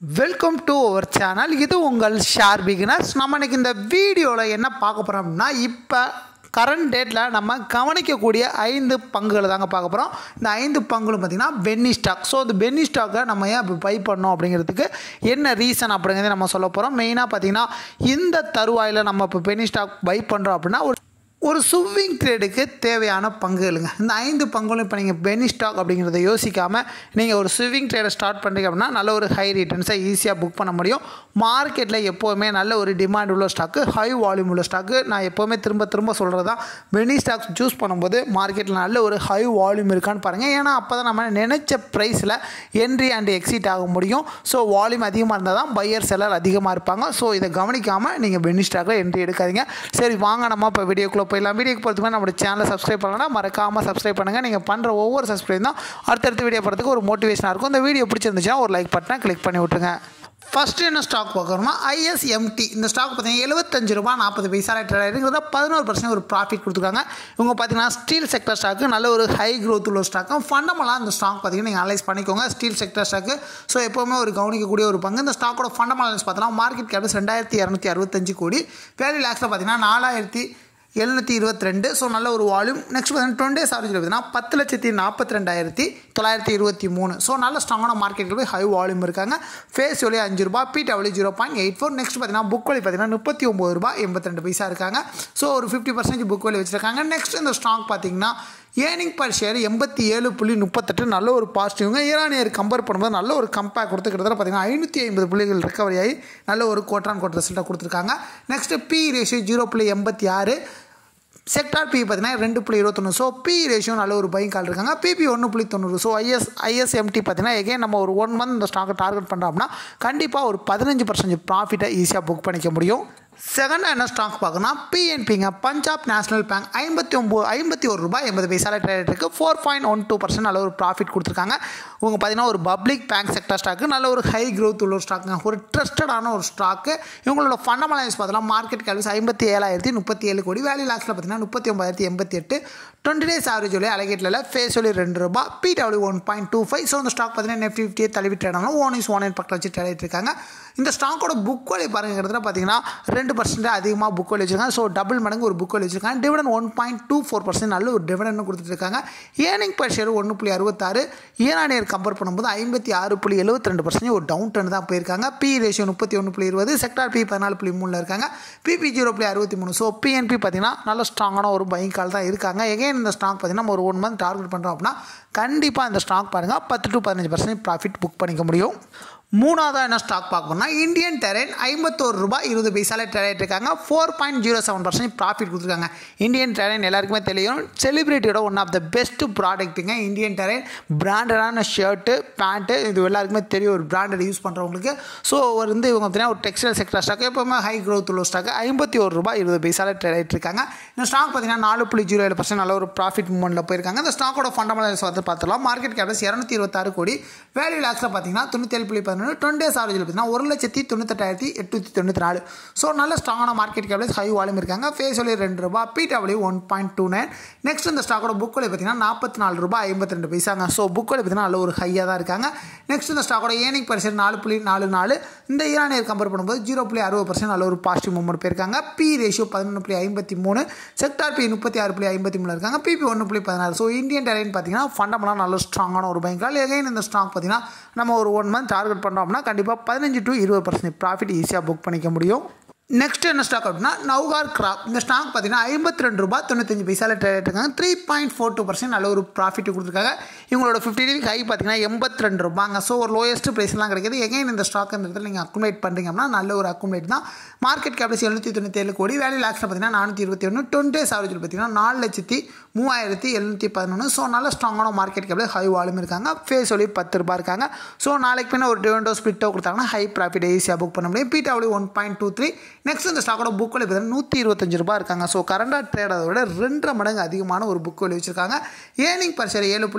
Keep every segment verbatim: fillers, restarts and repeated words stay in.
Welcome to our channel. இது உங்கள் share beginners. நம்ம இன்றைக்கி இந்த வீடியோவில் என்ன பார்க்க போகிறோம் அப்படின்னா, இப்போ கரண்ட் டேட்டில் நம்ம கவனிக்கக்கூடிய ஐந்து பங்குகளை தாங்க பார்க்க போகிறோம். இந்த ஐந்து பங்குகளும் பார்த்திங்கன்னா பென்னி ஸ்டாக். ஸோ இந்த பென்னி ஸ்டாக்கை நம்ம ஏன் இப்போ பை பண்ணோம் அப்படிங்கிறதுக்கு என்ன ரீசன் அப்படிங்கிறத நம்ம சொல்ல போகிறோம். மெயினாக பார்த்திங்கன்னா இந்த தருவாயில் நம்ம இப்போ பென்னி ஸ்டாக் பை பண்ணுறோம் அப்படின்னா ஒரு ஒரு ஸ்விங் ட்ரேடுக்கு தேவையான பங்குகளுங்க. இந்த ஐந்து பங்குகளும் இப்போ நீங்கள் பென்னி ஸ்டாக் அப்படிங்கிறத யோசிக்காமல் நீங்கள் ஒரு ஸ்விங் ட்ரேடை ஸ்டார்ட் பண்ணுறீங்க அப்படின்னா நல்ல ஒரு ஹை ரிட்டர்ன்ஸை ஈஸியாக புக் பண்ண முடியும். மார்க்கெட்டில் எப்போவுமே நல்ல ஒரு டிமாண்ட் உள்ள ஸ்டாக்கு, ஹை வால்யூம் உள்ள ஸ்டாக்கு. நான் எப்போவுமே திரும்ப திரும்ப சொல்கிறது தான், பென்னி ஸ்டாக்ஸ் சூஸ் பண்ணும்போது மார்க்கெட்டில் நல்ல ஒரு ஹை வால்யூம் இருக்கான்னு பாருங்கள். ஏன்னா அப்போ தான் நம்ம நினச்ச ப்ரைஸில் என்ட்ரி அண்ட் எக்ஸிட் ஆக முடியும். ஸோ வால்யூம் அதிகமாக இருந்தால் தான் பையர் செல்லர் அதிகமாக இருப்பாங்க. ஸோ இதை கவனிக்காமல் நீங்கள் பென்னி ஸ்டாக்கில் என்ட்ரி எடுக்காதீங்க. சரி வாங்க நம்ம இப்போ வீடியோக்குள்ளே போயிடலாம். வீடியோக்கு பொறுத்துமே நம்மளோட சேனலை சப்ஸ்கிரைப் பண்ணலாம், மறக்காமல் சப்ஸ்கிரைப் பண்ணுங்கள். நீங்கள் பண்ணுற ஒவ்வொரு சப்ஸ்கிரைப் தான் அடுத்தடுத்த வீடியோ போகிறதுக்கு ஒரு மோட்டிவேஷனாக இருக்கும். இந்த வீடியோ பிடிச்சிருந்துச்சுன்னா ஒரு லைக் பட்டனை கிளிக் பண்ணி விட்டுருங்க. ஃபஸ்ட்டு என்ன ஸ்டாக் பார்க்கணும்னா ஐஎஸ்எம்டி. இந்த ஸ்டாக் பார்த்தீங்கன்னா எழுபத்தஞ்சு ரூபா நாற்பது பைசா ட்ரேட் ஆகிருக்கிறத பதினோரு பர்சன்ட் ஒரு ப்ராஃபிட் கொடுத்துருக்காங்க. இவங்க பார்த்தீங்கன்னா ஸ்டீல் செக்டர் ஸ்டாக்கு, நல்ல ஒரு ஹை க்ரோத் உள்ள ஸ்டாக்கும். ஃபண்டமெல்லாம் இந்த ஸ்டாக் பார்த்தீங்கன்னா நீங்கள் அனலைஸ் பண்ணிக்கோங்க. ஸ்டீல் செக்டர் ஸ்டாக்கு ஸோ எப்போவுமே ஒரு கவனிக்கக்கூடிய ஒரு பங்கு. இந்த ஸ்டாக்கோட ஃபண்டமெண்டல் அனலைஸ் பார்த்தோம்னா மார்க்கெட் கேப் ரெண்டாயிரத்தி இரநூத்தி அறுபத்தஞ்சு கோடி, வேல்யூ லேக்ஸில் பார்த்தீங்கன்னா நாலாயிரத்தி எழுநூற்றி இருபத்தி ரெண்டு. ஸோ நல்ல ஒரு வால்யூம். நெக்ஸ்ட் பார்த்தீங்கன்னா டுவெண்ட்டி டேஸ் ஆவரேஜ் பார்த்தீங்கன்னா பத்து லட்சத்தி நாற்பத்தி ரெண்டாயிரத்தி தொள்ளாயிரத்தி இருபத்தி மூணு. ஸோ நல்ல ஸ்ட்ராங்கான மார்க்கெட்டில் போய் ஹை வால்யூம் இருக்காங்க. ஃபேஸ் வேல்யூ அஞ்சு ரூபா, P W zero point eight four. Next பார்த்தீங்கன்னா புக் வேல்யூ பார்த்தீங்கன்னா முப்பத்தி ஒம்பது ரூபா எண்பத்தி ரெண்டு பைசா இருக்காங்க. ஸோ ஒரு ஃபிஃப்டி பர்சன்டேஜ் புக் வேல்யூ வச்சுருக்காங்க. நெக்ஸ்ட் இந்த ஸ்டாக் பார்த்தீங்கன்னா ஏர்னிங் பர் ஷேர் எண்பத்தி ஏழு புள்ளி முப்பத்தெட்டு, நல்ல ஒரு பாசிட்டிவ்ங்க. ஈரானியர் கம்பேர் பண்ணும்போது நல்ல ஒரு கம்பேர் கொடுத்துக்கிறதுல பார்த்தீங்கன்னா ஐநூற்றி ஐம்பது புள்ளிகள் ரெக்கவரி ஆகி நல்ல ஒரு கோட்டான் கோட் ரிசல்ட்டை கொடுத்துருக்காங்க. நெக்ஸ்ட் பி ரேஷியோ ஜீரோ புள்ளி எண்பத்தி ஆறு, செக்டார் பி பார்த்தீங்கன்னா ரெண்டு புள்ளி இருபத்தொன்று. ஸோ பி ரேஷியோ நல்ல ஒரு பையிங் கால் இருக்காங்க. பிபி ஒன்று புள்ளி தொண்ணூறு. ஸோ ஐஎஸ் ஐஎஸ்எம்டி பார்த்தீங்கன்னா எகைன் நம்ம ஒரு ஒன் மந்த் இந்த ஸ்டாக்கை டார்கெட் பண்ணுறோம் அப்படின்னா கண்டிப்பாக ஒரு பதினஞ்சு பர்சன்டேஜ் ப்ராஃபிட்டை ஈஸியாக புக் பண்ணிக்க முடியும். செகண்ட் என்ன ஸ்டாக் பார்க்கணும், பிஎன்பிங்க, பஞ்சாப் நேஷனல் பேங்க். ஐம்பத்தி ஒம்பது ஐம்பத்தி ஒரு ரூபாய் எண்பது பைசால ட்ரேட் இருக்குது. Four point one two percent நல்ல ஒரு ப்ராஃபிட் கொடுத்துருக்காங்க. இவங்க பார்த்தீங்கன்னா ஒரு பப்ளிக் பேங்க் செக்டர் ஸ்டாக்கு, நல்ல ஒரு ஹை க்ரோத் உள்ள ஒரு ஸ்டாக்குங்க, ஒரு ட்ரஸ்டடான ஒரு ஸ்டாக்கு. இவங்களோட ஃபண்டமெண்டல்ஸ் பார்த்தலாம் மார்க்கெட் கேல்ஸ் ஐம்பத்தி ஏழாயிரத்தி முப்பத்தி ஏழு கோடி, வேல்யூ லாக்ஸில் பார்த்தீங்கன்னா முப்பத்தி ஒம்பதாயிரத்தி எண்பத்தி எட்டு. டுவெண்ட்டி டேஸ் ஆவரேஜ் வழி அலகேட்டில் ஃபேஸ் வழி ரெண்டு ரூபா, P W one point two five. So இந்த ஸ்டாக் பார்த்தீங்கன்னா நெஃப்டி ஃபிஃப்டியே தள்ளி ட்ரேட் ஆனாலும் ஒன் இஸ் ஒன் நைன் பக்கம் வச்சு ட்ரேட் ஆகிட்டு இருக்காங்க. இந்த ஸ்டாக்கோட புக் வேல்யூ பாருங்கிறதுல பார்த்தீங்கன்னா ரெண்டு பர்சன்ட் அதிகமாக புக் வேல்யூ வச்சிருக்காங்க. ஸோ டபுள் மடங்கு ஒரு புக் வேல்யூ வச்சிருக்காங்க. Dividend one point two four percent நல்ல ஒரு டிவிடன் கொடுத்துட்டு இருக்காங்க. ஏர்னிங் பர் ஷேர் ஒன்று புள்ளி அறுபத்தாறு, ஈரானியர் கம்பேர் பண்ணும்போது ஐம்பத்தி ஆறு புள்ளி எழுபத்தி ரெண்டு பர்சன்ட் ஒரு டவுன் டர்ன் தான் போயிருக்காங்க. பி ரேஷியோ முப்பத்தி ஒன்று புள்ளி இருபது, செக்டார் பி பதினாலு புள்ளி மூணில் இருக்காங்க. பிபி ஜீரோ புள்ளி அறுபத்தி மூணு. ஸோ பிஎன்பி பார்த்தீங்கன்னா நல்ல ஸ்ட்ராங்கான ஒரு பையிங் கால் தான் இருக்காங்க. எகைன் இந்த ஸ்டாக் பார்த்தீங்கன்னா ஒரு ஒன் மந்த் டார்கெட் பண்ணுறோம் அப்படின்னா கண்டிப்பாக இந்த ஸ்டாக் பாருங்கள் பத்து டு பதினஞ்சு பர்சன்ட் ப்ராஃபிட் புக் பண்ணிக்க முடியும். மூணாவதாக என்ன ஸ்டாக் பார்க்கணும்னா இந்தியன் டெரைன், ஐம்பத்தோரு ரூபாய் இருபது பைசால ட்ரேட் இருக்காங்க. Four point zero seven percent profit கொடுத்துருக்காங்க. இந்தியன் டெரைன் எல்லாருக்குமே தெரியும், செலிபிரிட்டியோட ஒன் ஆஃப் த பெஸ்ட் ப்ராடக்ட்டுங்க இந்தியன் டெரைன். பிராண்டடான ஷர்ட்டு, பேண்ட்டு, இது எல்லாருக்குமே தெரியும் ஒரு பிராண்டட் யூஸ் பண்ணுறவங்களுக்கு. ஸோ வந்து இவங்க பார்த்தீங்கன்னா ஒரு டெக்ஸ்டைல் செக்டர் ஸ்டாக், எப்போவுமே ஹை க்ரோத் உள்ள ஸ்டாக். ஐம்பத்தி ஒரு ரூபாய் இருபது பைசால ட்ரேட் இருக்காங்க. இந்த ஸ்டாக் பார்த்தீங்கன்னா நாலு புள்ளி ஜீரோ ஏழு பர்சன்ட் நல்ல ஒரு ப்ராஃபிட் மூமெண்ட்டில் போயிருக்காங்க. இந்த ஸ்டாக்கோட ஃபண்டமெண்டல்ஸ் வந்து பார்த்துக்கலாம். மார்க்கெட் கேப்ஸ் இரநூத்தி இருபத்தாறு கோடி, வேல்யூ லாக்ஸில் பார்த்தீங்கன்னா தொண்ணூற்றி ஏழு புள்ளி பதினொன்று. டுவெண்ட்டி டேஸ் ஆவரேஜ் பார்த்தீங்கன்னா ஒரு லட்சத்தி தொண்ணூத்தெட்டாயிரத்தி எட்நூற்றி தொண்ணூற்றி நாலு. ஸோ நல்ல ஸ்ட்ராங்கான மார்க்கெட் கேப்லேஸ், ஹை வால்யூம் இருக்காங்க. ஃபேஸ் வேல்யூ ரெண்டு ரூபா, P W one point two nine. Next இந்த ஸ்டாக்கோட புக் வேல்யூ பார்த்தீங்கன்னா நாற்பத்தி நாலு ரூபாய் ஐம்பத்தி ரெண்டு பைசாங்க. ஸோ புக் வேல்யூ பார்த்தீங்கன்னா நல்ல ஒரு ஹையாக தான் இருக்காங்க. நெக்ஸ்ட் இந்த ஸ்டாக்கோட ஏர்னிங் பர் ஷேர் நாலு புள்ளி நாலு நாலு. இந்த ஈரானியர் கம்பேர் பண்ணும்போது ஜீரோ புள்ளி அறுபது பர்சன்ட் நல்ல ஒரு பாசிட்டிவ் மூவ்மெண்ட் போயிருக்காங்க. பி ரேஷியோ பதினொன்று புள்ளி ஐம்பத்தி மூணு, செக்டார் பி முப்பத்தி ஆறு புள்ளி ஐம்பத்தி மூணு இருக்காங்க. பிபி ஒன்று புள்ளி பதினாறு. ஸோ இந்தியன் டெரைன் பார்த்தீங்கன்னா ஃபண்டமெண்டலாக நல்ல ஸ்ட்ராங்கான ஒரு பைங்கால். எகைன் இந்த ஸ்டாக் பார்த்தீங்கன்னா நம்ம ஒரு ஒன் மந்த் டார்கெட் பண்ணுறோம் அப்படின்னா கண்டிப்பாக பதினஞ்சு டு இருபது பர்சன்ட் ப்ராஃபிட் ஈஸியாக புக் பண்ணிக்க முடியும். நெக்ஸ்ட் என்ன ஸ்டாக் அப்படின்னா நவ்கார் கிராப். இந்த ஸ்டாக் பார்த்தீங்கன்னா ஐம்பத்தி ரெண்டு ரூபாய் தொண்ணூத்தஞ்சு பைசால ட்ரேட் இருக்காங்க. Three point four two percent நல்ல ஒரு ப்ராஃபிட் கொடுத்துருக்காங்க. இவங்களோட ஃபிஃப்டி டே ஹை பார்த்தீங்கன்னா எண்பத்தி ரெண்டு ரூபாங்க. ஸோ ஒரு லோயஸ்ட் ப்ரைஸ்லாம் கிடைக்கிது. எகைன் இந்த ஸ்டாக் இந்த இடத்துல நீங்கள் அக்குமுலேட் பண்ணுறீங்க அப்படின்னா நல்ல ஒரு அக்குமுலேட் தான். மார்க்கெட் கேப்ஸ் எழுநூற்றி தொண்ணூற்றி ஏழு கோடி, வேல்யூ லாக்ஸில் பார்த்தீங்கன்னா நானூற்றி இருபத்தி ஒன்று. டுவெண்ட்டி டேஸ் ஆவரேஜ் பார்த்தீங்கன்னா நாலு லட்சத்தி மூவாயிரத்தி எழுநூற்றி பதினொன்று. ஸோ நல்ல ஸ்ட்ராங்கான மார்க்கெட் கேப்ல ஹை வால்யூம் இருக்காங்க. ஃபேஸ் வேல்யூ பத்து ரூபாய் இருக்காங்க. ஸோ நாளைக்கு பின்ன ஒரு டிவிடெண்டோ ஸ்பிளிட்டோ கொடுத்தாங்கன்னா ஹை ப்ராஃபிட் ஈஸியாக புக் பண்ண முடியும். P W one point two three. Next இந்த ஸ்டாக்கோட புக் வேல்யூ பார்த்தீங்கன்னா நூற்றி இருபத்தஞ்சு ரூபாய் இருக்காங்க. ஸோ கரண்டாக ட்ரேட் அதை விட ரெண்டரை மடங்கு அதிகமான ஒரு புக் வேல்யூ வச்சிருக்காங்க. ஏர்னிங் பர் ஷேர் ஏழு புள்ளி தொண்ணூற்றி ரெண்டு,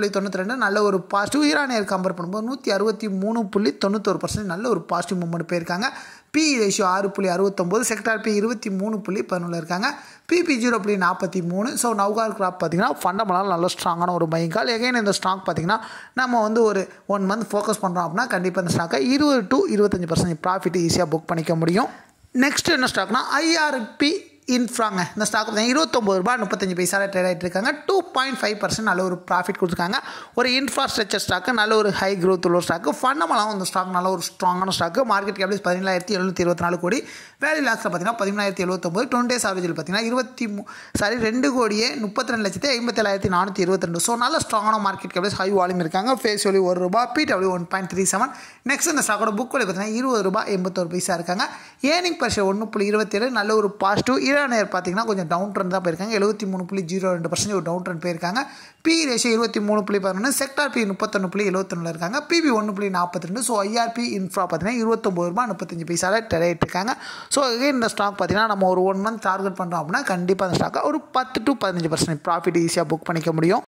ரெண்டு நல்ல ஒரு பாசிட்டிவ். ஈரானியர் கம்பேர் பண்ணும்போது நூற்றி அறுபத்தி மூணு புள்ளி தொண்ணூத்தொரு பர்சன்ட் நல்ல ஒரு பாசிட்டிவ் மூவ்மெண்ட் போயிருக்காங்க. பி ரேஷியோ ஆறு புள்ளி அறுபத்தொம்போது, செக்டார் பி இருபத்தி மூணு புள்ளி பதினொன்று இருக்காங்க. பிபி ஜீரோ புள்ளி நாற்பத்தி மூணு. ஸோ நவ்கார் கிராப் பார்த்திங்கன்னா ஃபண்டமெண்டலாக நல்ல ஸ்ட்ராங்கான ஒரு பையிங் கால். எகைன் இந்த ஸ்டாக் பார்த்திங்கன்னா நம்ம வந்து ஒரு ஒன் மந்த் ஃபோக்கஸ் பண்ணுறோம் அப்படின்னா கண்டிப்பாக இந்த ஸ்டாக்கை இருபது டு இருபத்தஞ்சி பர்சன்ட் ப்ராஃபிட் ஈஸியாக புக் பண்ணிக்க முடியும். நெக்ஸ்ட் என்ன ஸ்டாக்னா ஐஆர்பி இன்ஃப்ராங்க. இந்த ஸ்டாக் பார்த்தீங்கன்னா இருபத்தொம்பது ரூபா முப்பத்தஞ்சு பைசாவில் ட்ரேட் ஆகிட்டு இருக்காங்க. டூ பாயிண்ட் ஃபைவ் பர்சன்ட் நல்ல ஒரு ப்ராஃபிட் கொடுத்துருக்காங்க. ஒரு இன்ஃப்ராஸ்ட்ரக்சர் ஸ்டாக்கு, நல்ல ஒரு ஹை க்ரோத் உள்ள ஸ்டாக்கு. ஃபண்டமெண்டலாகவும் இந்த ஸ்டாக் நல்ல ஒரு ஸ்ட்ராங்கான ஸ்டாக்கு. மார்க்கெட் கேபிள் பதினேழாயிரத்தி எழுநூற்றி இருபத்தி நாலு கோடி. வேல்யூ லாக்ஸில் பார்த்தீங்கன்னா பதிமூணாயிரத்தி எழுபத்தொம்பது. டுவெண்ட்டி டேஸ் ஆவரேஜில் பார்த்தீங்கன்னா இருபத்தி மூ சாரி ரெண்டு கோடியே முப்பத்தி ரெண்டு லட்சத்தி ஐம்பத்தேழாயிரத்தி நானூற்றி இருபத்தி ரெண்டு. ஸோ நல்ல ஸ்ட்ராங்கான மார்க்கெட் கேபிள், ஹை வால்யூம் இருக்காங்க. ஃபேஸ் வேல்யூ ஒரு ரூபா, P W one point three seven. Next இந்த ஸ்டாக்கோட புக் வேல்யூ பார்த்தீங்கன்னா இருபது ரூபாய் எண்பத்தொரு பைசா இருக்காங்க. ஏர்னிங் பர் ஷேர் ஒன்று புள்ளி இருபத்தேழு நல்ல ஒரு பாசிட்டிவ். ஈரானியர் பார்த்தீங்கன்னா கொஞ்சம் டவுன் ட்ரெண்ட் தான் போயிருக்காங்க. எழுபத்தி மூணு புள்ளி ஜீரோ ரெண்டு பர்சன்ட் ஒரு டவுன் ட்ரெண்ட் போயிருக்காங்க. பி ரேஷியோ இருபத்தி மூணு புள்ளி பதினொன்று, செக்டார் பி முப்பத்தொன்று புள்ளி எழுபத்தொன்னில் இருக்காங்க. பிபி ஒன்று புள்ளி நாற்பத்தி ரெண்டு. ஸோ ஐஆர்பி இன்ஃப்ரா பார்த்தீங்கன்னா இருபத்தொம்பது ரூபா முப்பத்தஞ்சு பைசாவில் ட்ரேட் இருக்காங்க. ஸோ இந்த ஸ்டாக் பார்த்தீங்கன்னா நம்ம ஒரு ஒன் மந்த் டார்கெட் பண்ணுறோம் அப்படின்னா கண்டிப்பாக அந்த ஸ்டாக்கை ஒரு பத்து டு பதினஞ்சு பர்சன்ட் ப்ராஃபிட் ஈஸியாக புக் பண்ணிக்க முடியும்.